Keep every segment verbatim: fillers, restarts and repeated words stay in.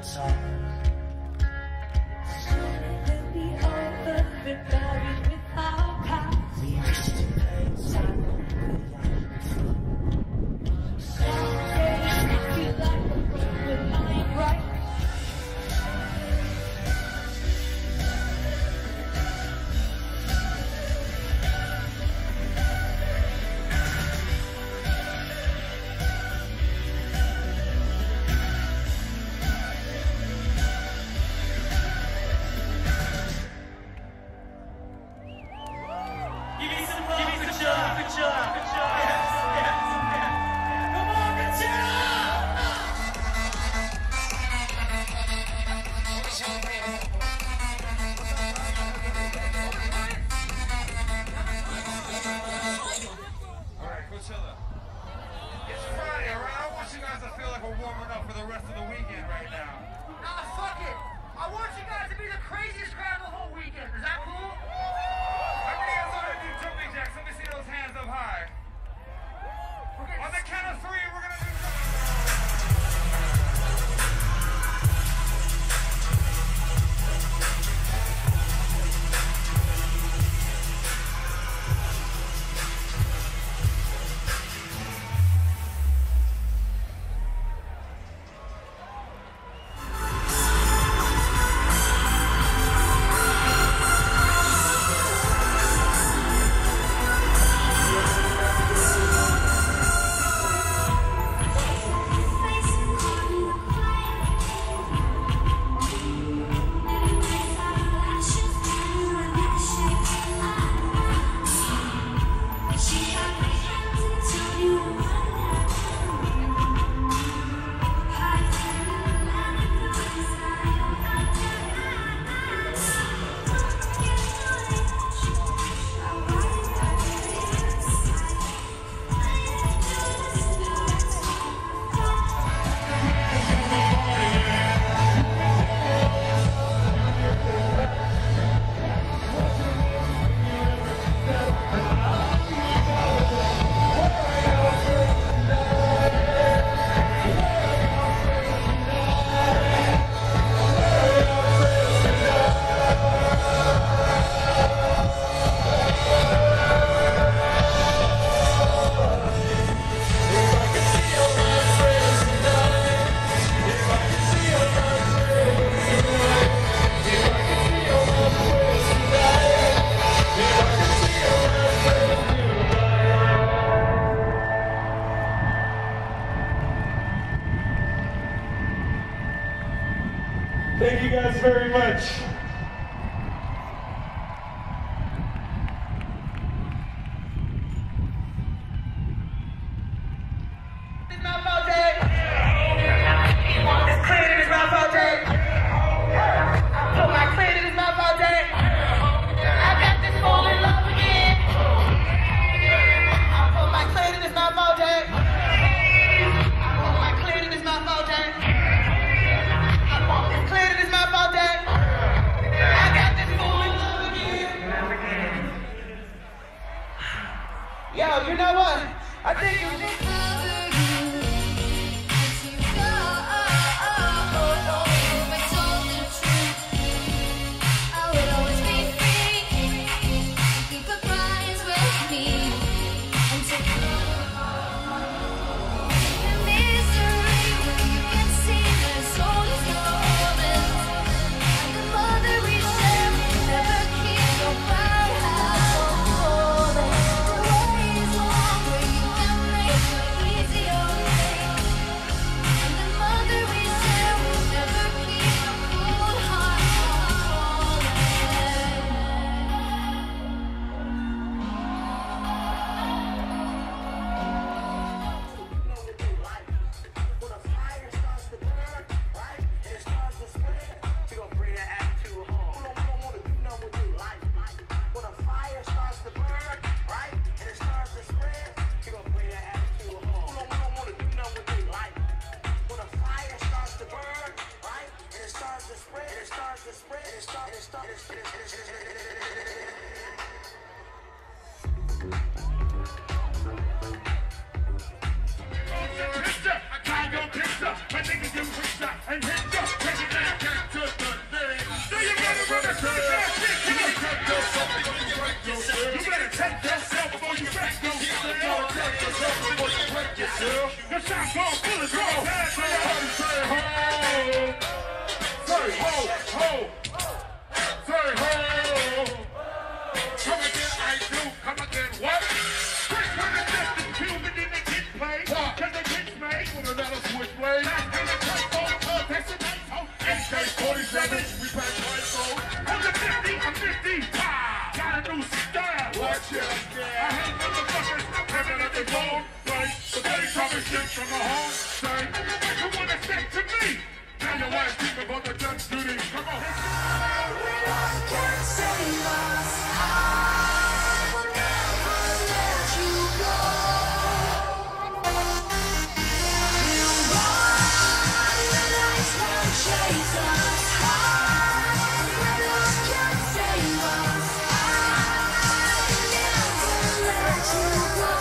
talk. Soon it will be over, been buried without past. We used to play silent before. Some days I feel like a road when I ain't right. Thank you guys very much. It's my fault, Jay. It's clear that it's my fault, Jay. Put my clear that it's my fault, Jay. I got this fall in love again. I put my clear that it's my fault, Jay. I put my clear that it's my fault, Jay. It's clear that it's my fault, Jay. I got this fall in love again. Yo, you know what? I think you should. Mister, I got your picture. My niggas do picture and hit ya. Get from the home, say, you wanna say to me? Tell your wife, keep about the Dutch duty. Come on. Can't save us. I will never let you go. We'll run when lights won't chase us. Hide when love can't save us. I will never let you go.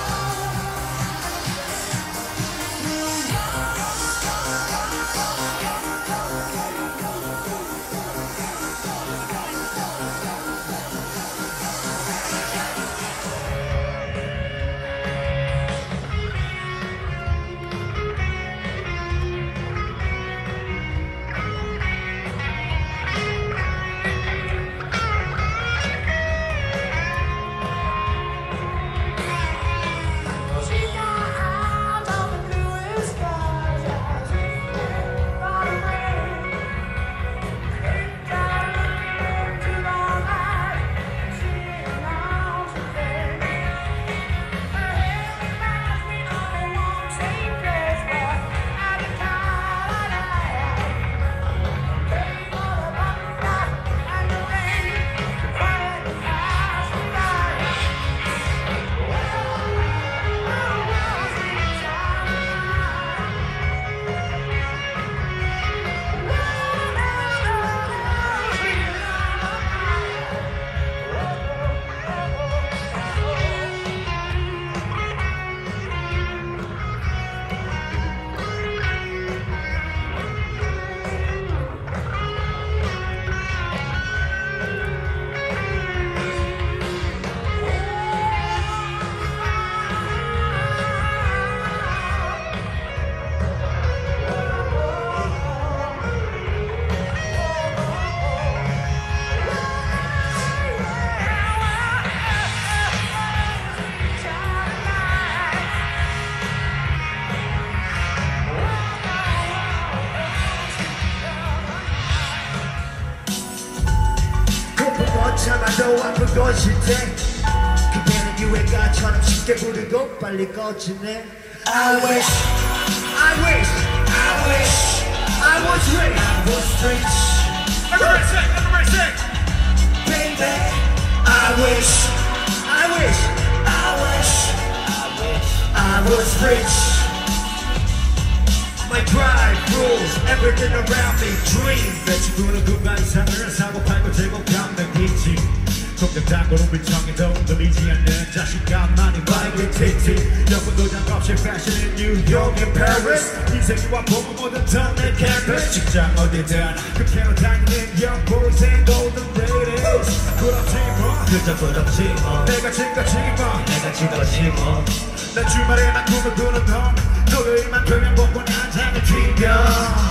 참아도 아픈 것일 때 그때는 유행가처럼 쉽게 부르고 빨리 꺼지네 I wish, I wish, I wish I was rich, I was rich Everybody sing, everybody sing. Baby, I wish, I wish, I wish I wish I was rich My drive rules everything around me dream 배치구는 구간 이상을 사고 팔고 들고 감는 기침 속된 단골은 비청에도 흔들리지 않는 자신감만이 바이브리티 여권도 장없이 fashion in New York and Paris 인생이와 보면 모든 턴내 캠퍼스 직장 어디든 그렇게로 다니는 young boys and golden ladies 부럽지 뭐 그저 부럽지 뭐 내가 지금까지 뭐 내가 지금까지 뭐난 주말에 난 꿈을 꾸는 너 토요일만 되면 복권 한 장을 튀겨